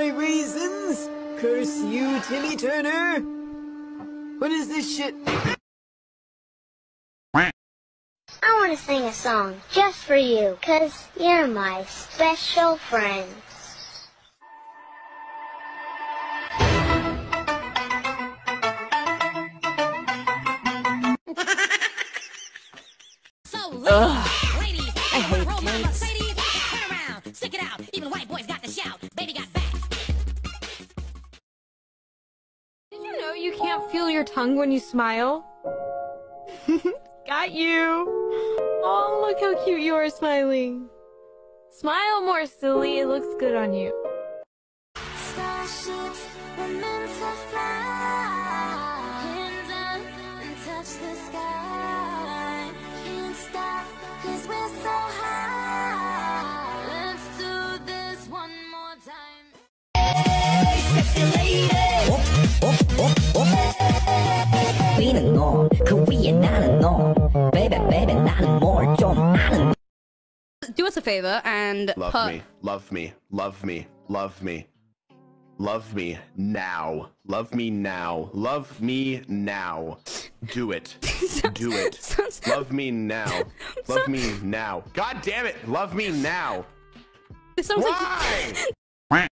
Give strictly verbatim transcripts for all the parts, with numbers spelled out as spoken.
my raisins! Curse you, Timmy Turner! What is this shit? I want to sing a song just for you, 'cause you're my special friend. So, ladies, ladies, I hate roll my Mercedes, turn around, stick it out, even white boys got to shout, baby got back. Did you know you can't feel your tongue when you smile? Got you! Oh, look how cute you are smiling. Smile more, silly. It looks good on you. Starships were meant to fly, hands up and touch the sky. Can't stop 'cause we're so high. Let's do this one more time. Sexy lady. 위는 너, 그 위에 나는 너. Baby, baby, 나는 뭘 좀 아는. Do us a favor and love put... me, love me, love me, love me, love me now, love me now, love me now. Do it, do it. Love me now, love me now. God damn it, love me now. This sounds Why? like...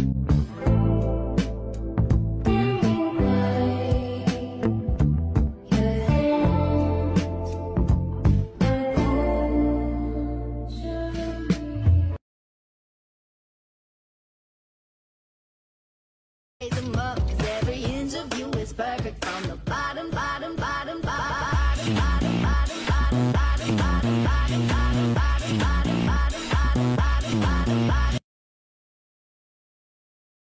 Them up, 'cause every inch of you is perfect from the bottom, bottom, bottom, bottom, bottom, bottom, bottom, bottom, bottom, bottom, bottom, bottom.